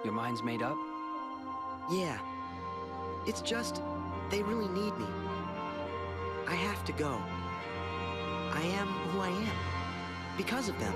Your mind's made up? Yeah. It's just, they really need me. I have to go. I am who I am. Because of them.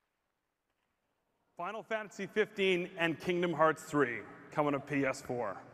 Final Fantasy 15 and Kingdom Hearts 3 coming to PS4.